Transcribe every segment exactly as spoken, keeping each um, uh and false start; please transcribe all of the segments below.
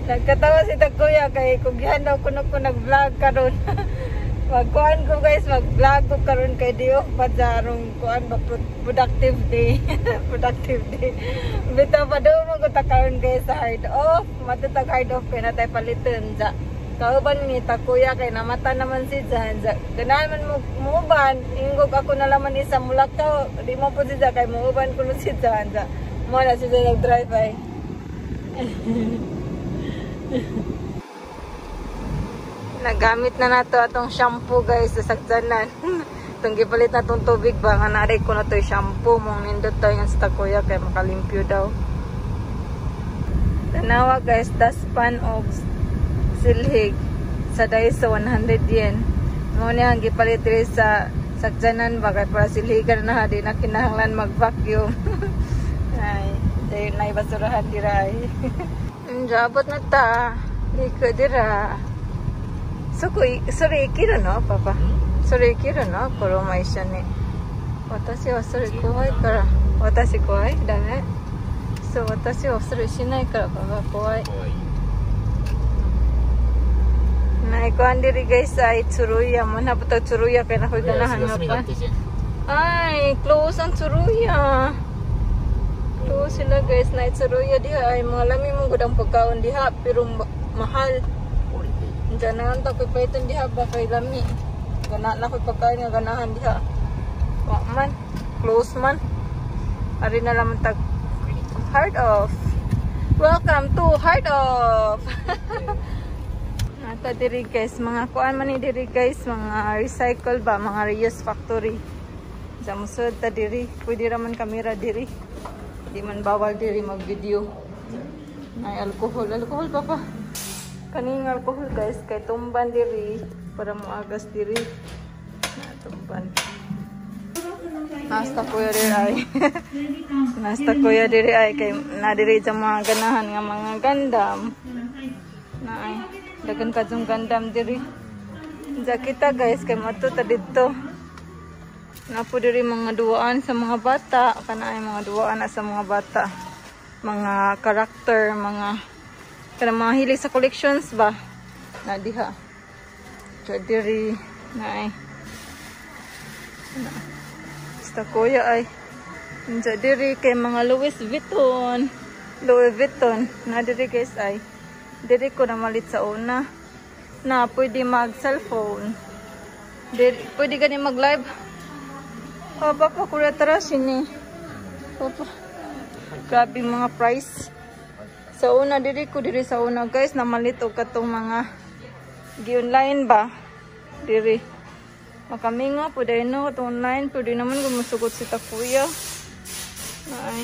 Nagkatawa si Takuya kay kugyan daw kuno ko nag-vlog karon. Magkuan ko guys, mag-vlog ko karon kay Dio pajarong kuan ba productive day. Productive day. Bitaw pa daw mo ko ta karon guys sa hard off. Matatag hard off kay natay paliton ja. Kauban ni Takuya kay namata naman si Jan. Ganahan man mo muuban, ingog ako na laman isa mulakaw. Di mo po si Jan kay muuban kuno si Jan. Mo na si Jan nag-drive ay. Nagamit na nato atong shampoo guys sa sagdanan. Itong gipalit na itong tubig ba nga naray ko na ito yung shampoo mong nindot daw yung sa Takuya kaya makalimpyo daw. Tanawa guys, dustpan of silhig sa Daiso one hundred yen. Mo niya ang gipalit rin sa sagdanan ba kaya para silhigan na di na kinahanglan mag-vacuum. Ay, dahil na ibasurahan dira ay. Jabot na ta. Liko dira. So, sorry, kira no, papa? Sorry, kira no? Kuro mai siya ni. Watashi wa sorry kowai kara. Watashi kowai? Dame? So, watashi wa sorry shinai kara, papa. Kowai. Naikuan diri guys ay Tsuruya. Muna po ito Tsuruya kaya nakoy ganahan nga pa. Ay, close ang Tsuruya. Close sila guys na Tsuruya diha. Ay, mga lami mong gudang pagkaon diha. Pero mahal. Diyan na ang takoy pa itong diha ba kay lami. Gana na ko'y pagkain nga ganahan diha. Wak man. Close man. Ari na naman tag hard off. Welcome to hard off. Nata diri guys. Mga kuan man ni diri guys. Mga recycle ba. Mga reuse factory. Sa musod ta diri. Pwede raman kamera diri. Di man bawal diri mag video. Ay alcohol. Alcohol pa pa. Kaning alcohol guys kay tumban diri para mo agas diri na tumban. Nasta kuya diri ay. Nasta kuya diri ay kay na diri sa mga ganahan nga mga gandam. Na ay dagan kadtong gandam diri. Sa kita guys kay mato ta didto. Na po diri mga duwaan sa mga bata, kana ay mga duwaan na sa mga bata. Mga karakter, mga kana mga hilig sa collections ba na diha so diri na ay basta kuya ay so diri kay mga Louis Vuitton Louis Vuitton na diri guys ay diri ko na malit sa una na pwede mag cellphone diri, pwede gani mag live papa pa kuya tara sini papa grabe mga price. Sa una diri ko diri sa una guys namalit og katong mga gi-online ba diri makaminga po dai no katong online pwede naman gumusugot si Takuya ay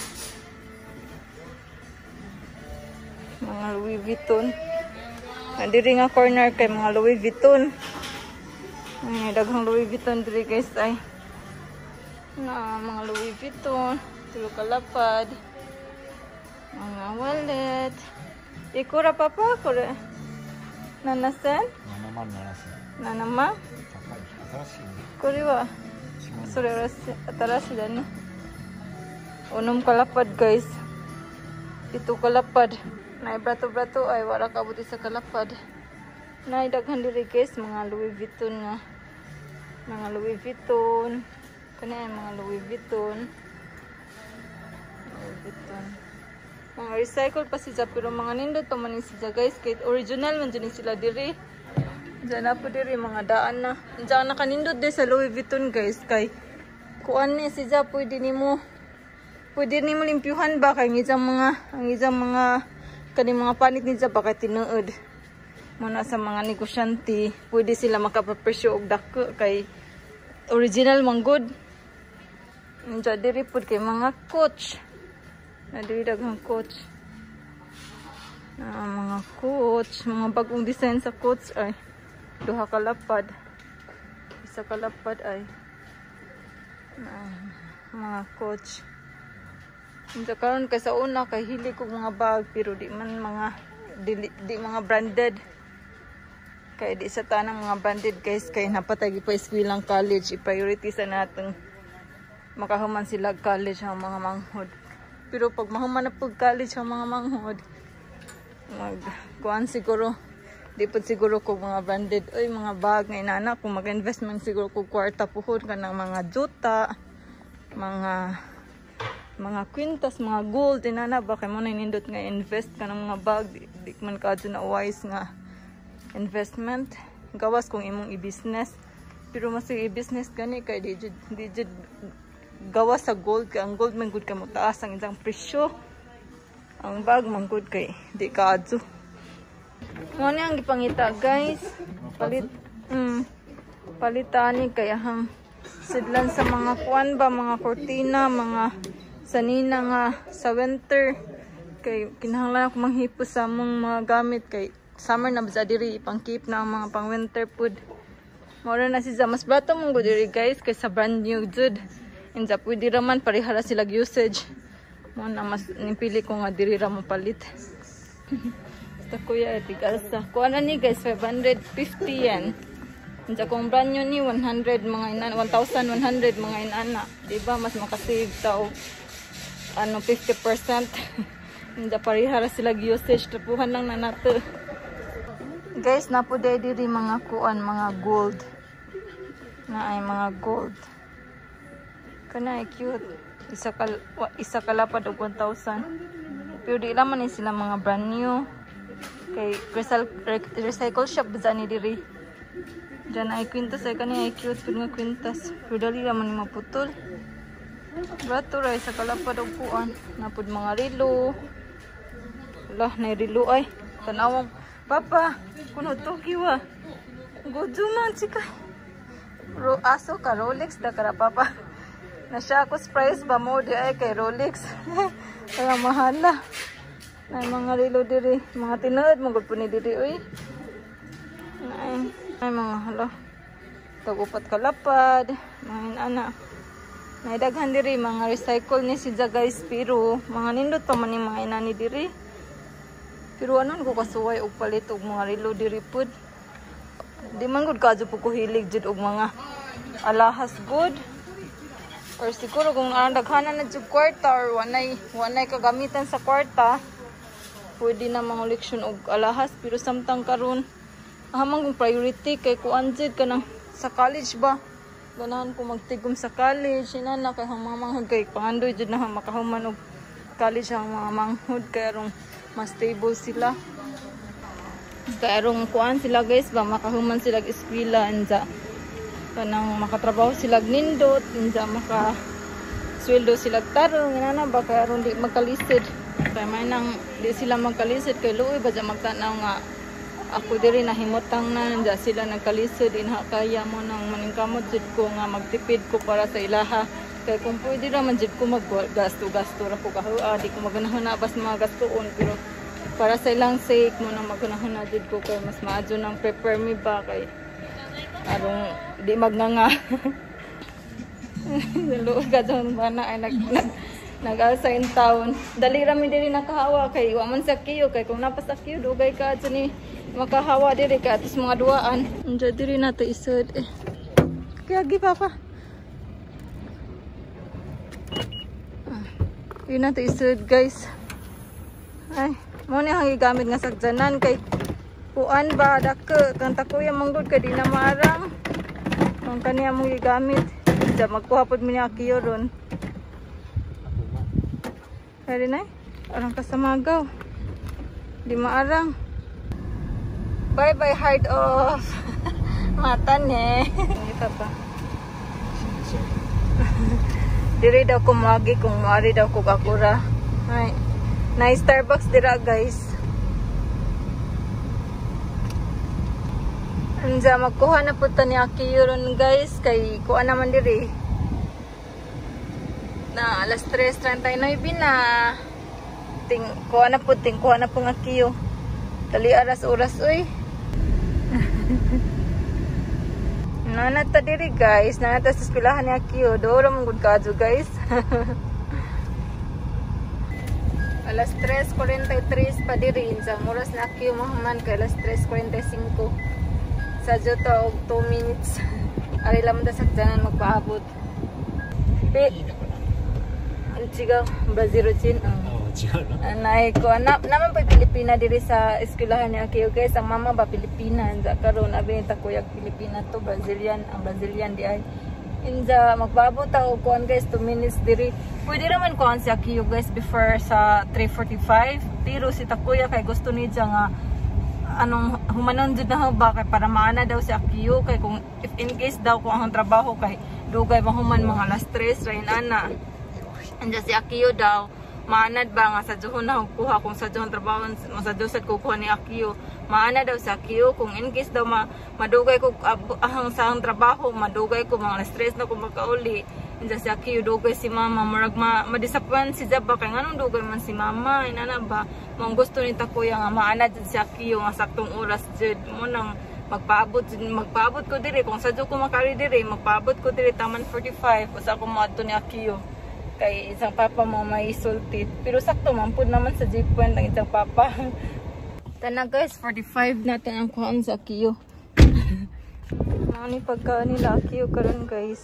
mga Louis Vuitton na diri nga corner kay mga Louis Vuitton ay daghang Louis Vuitton diri guys ay na mga Louis Vuitton tulo kalapad mga wallet. Ikura papa kore. Nanasen? Nanaman nanasen. Nanama? Kore wa. Sore atarashi da ne. Unom kalapad guys. Itu kalapad. Nay brato-brato ay wala kabuti sa kalapad. Nay daghan diri guys mga Louis Vuitton nga. Mga Louis Vuitton. Kani ay mga Louis Vuitton. Louis Vuitton. Mga recycle pa siya pero mga nindot pa man siya guys kay original man dyan sila diri. Diyan na po diri mga daan na. Diyan na kanindot din sa Louis Vuitton guys kay kuan ni siya pwede nimo pwede nimo limpyuhan ba kay ngizang mga ang izang mga kani mga panit ni siya baka tinuod. Muna sa mga negosyante pwede sila makapapresyo og dako kay original man good. Diyan diri pud kay mga coach. Na diri daghang coach. Na mga coach, mga bagong design sa coach ay duha ka lapad. Isa ka lapad ay na mga coach. Unsa karon kay sa una kay hili ko mga bag pero di man mga di, di mga branded. Kay di sa tanang mga branded guys kay napatay pa eskwelaang college i-priority sa natin makahuman sila college ang mga manghod. Pero pag mahuman na pag college ang mga manghod mag kuan siguro. Di po siguro ko mga branded oy mga bag nga inana kung mag-investment siguro ko kwarta puhod ka ng mga juta, mga mga kwintas, mga gold inana ba kay mo na nindot nga invest ka ng mga bag di, di man ka na wise nga investment gawas kung imong i-business pero mas i-business gani kay di di gawas sa gold kay ang gold man good ka mo taas ang isang presyo ang bag man good kay di ka adso. Mo ni ang gipangita guys palit mm, palitan ni kaya hang sidlan sa mga kuan ba mga kortina mga sanina nga sa winter kay kinahanglan ako manghipos sa mong mga gamit kay summer na ba diri ipang-keep na ang mga pang winter food. Mora na si mas bato mong diri guys kay sa brand new jud inja pwede raman parihara sila usage mo na mas nipili ko nga diri ra mo palit. Basta kuya tigas sa kuan ni guys five hundred fifty yan. Inja kung brand new ni one hundred mga inan one thousand one hundred mga inana di ba mas makasave tao ano fifty percent. Inja parihara sila usage tapuhan lang na nato. Guys, napuday diri mga kuan, mga gold. Na ay mga gold. Kana ay cute. Isa ka isa kalapad og one thousand. Pero di laman ni sila mga brand new. Kay recycle shop ba ni diri. Diyan ay kwintas ay kani ay cute pud nga kwintas. Pero dali laman ni maputol. Bato ra isa kalapad og kuan. Napud mga relo. Lah na relo ay. Tanawang Papa, kuno to kiwa. Gojuman chika. Ro aso ka Rolex da kara papa. Na siya ako price ba mo di ay kay Rolex. Kaya mahal na. Ay mga relo diri, mga tinuod mo gud ni diri oy. Ay, ay mga hala. Tagupat kalapad, mga ana. Naidaghan diri mga recycle ni si guys pero mga nindot pa man ni mga inani diri. Pero anon ko kasuway og palit og mga relo diri pud. Di man gud kadyo po ko hilig jud og mga alahas good. Or siguro kung ang daghanan na jud kwarta or wanay wanay kagamitan sa kwarta, pwede na mangoleksyon og alahas pero samtang karon hamang kong priority kay kuan jud kanang sa college ba. Ganahan ko magtigom sa college, inana kay hamang manghud kay pangandoy jud na makahuman og college ang mga manghud kay arong mas stable sila. Karong kuan sila guys ba makahuman sila eskwela anja. Kanang makatrabaho sila nindot, anja maka sweldo sila tarong inana ba kay aron di magkalisod. Kay may nang di sila magkalisod kay luoy ba magtanaw nga ako diri nahimutang na anja sila nagkalisod inha kaya mo nang maningkamot jud ko nga magtipid ko para sa ilaha. Kaya kung pwede naman dyan ko mag-gasto-gasto ra ko kahua, di ko magunahon na bas mga gastoon. Pero para sa ilang sake mo na magunahon na dyan ko kaya mas maadyo nang prepare me ba kay arong di magnganga. Naluog ka dyan ba na ay nag-alsa in town. Dali rami diri nakahawa kay waman sa kiyo kay kung napas sa kiyo dugay ka dyan ni makahawa diri ka atis mga duaan. Dyan diri na ito isod eh. Kaya gi papa. Yun na ito isod guys. Ay, muna ang igamit nga sagdanan kay kuan ba dake kang takuya manggod kay di na maarang. Kung kaniya mong igamit, diya magkuha pod mi ni akiyo ron. Kaya na arang kasamagaw. Di maarang. Bye bye heart off. Mata ne. Ito pa. Diri daw ko magi kung maari daw ko kakura. Ay, na Starbucks dira guys. Anja magkuha na po ta ni Aki ron guys kay kuha naman diri. Na alas tres treinta y nueve na. Ting kuha na po ting kuha na po ng Aki. Dali aras oras uy. Nanata diri guys, nanata sa eskwelahan ni Akio. Doro mong good kadyo guys. Alas tres cuarenta y tres pa diri. Sa oras na Akio mahaman kay alas tres cuarenta y cinco. Sa Jota og two minutes. Ari lamang ta sakdanan magpaabot. Pi. Ang sigaw, ba zero chin. Anay ko, na, naman po Pilipina diri sa eskwelahan ni Akio guys. Ang mama ba Pilipina, inda karon abi ta kuya Pilipina to, Brazilian, ang Brazilian di ay. Inda magbabot ta og kuan guys, two minutes diri. Pwede raman kuan si Akio guys before sa three forty-five, pero si Takuya kay gusto ni siya nga anong humanon jud na ba kay para maana daw si Akio kay kung if in case daw kung ang trabaho kay dugay mahuman mga alas tres rain ana. Anja si Akio daw maanad ba nga sa Johon na kuha kung sa Johon trabaho sa Johon kukuha ni Akio maana daw sa Akio kung in case daw ma, madugay ko ahang sa ang trabaho madugay ko mga alas tres na kung makauli. Anja si Akio dugay si mama marag ma, madisapan si Jabba kay nganong dugay man si mama inana ba mong gusto ni Takuya nga maanad jud si Akio nga saktong oras jud mo nang magpaabot magpaabot ko diri kung sa ko makari diri magpaabot ko diri taman forty-five usa ko moadto ni Akio kay isang papa mo may sultit pero sakto man pud naman sa jeepwen ang isang papa. Tana guys, forty-five natin ang kuhaan sa Akio. Ano pagka nila Akio karon guys.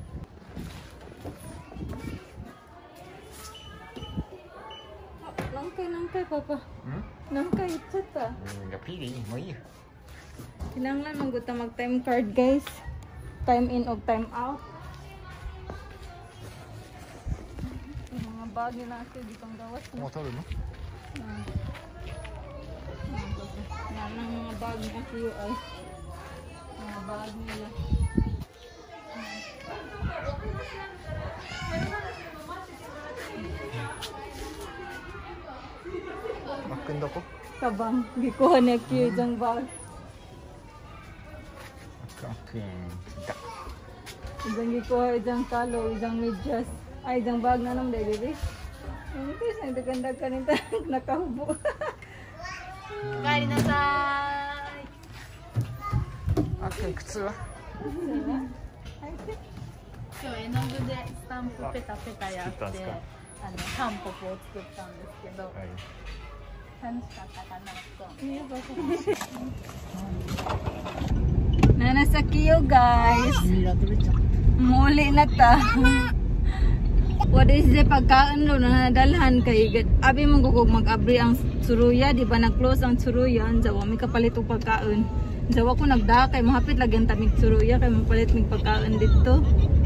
Nangkay nangkay papa. Hmm? Nangkay tsata. Gapili mo iya. Kinanglan man gud ta mag time card guys. Time in og time out. Mga bag nila Akio di pang gawas. Motor mo? Ah. Yan ang mga bag ni Akio ay. Mga bag nila. Maganda ko. Kabang gikuha ni Akio jang bag. Okay. Ijang gikuha ijang kalo, ijang medyas. Ay, ijang bag na naman dahil baby. Ang guys, nagdagandag ka nito. Nakahubo. Kain na sa... Okay, kutsu wa? 今日絵の具でスタンプペタペタやって、あのタンポポを作ったんですけど、楽しかったかなと。 Nana sa Akio guys. Muli na ta. What is the pagkaan lo na nadalhan kay abi mong gugog mag-abri ang suruya, di ba nag-close ang suruya, jawa mi kapalit og pagkaon. Jawa ko nagda kay mahapit lagi ang tamig suruya kay mapalit mig pagkaon dito.